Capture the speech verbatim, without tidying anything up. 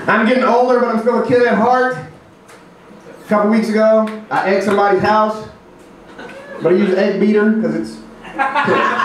I'm getting older, but I'm still a kid at heart. A couple weeks ago, I egged somebody's house, but I used egg beater because it's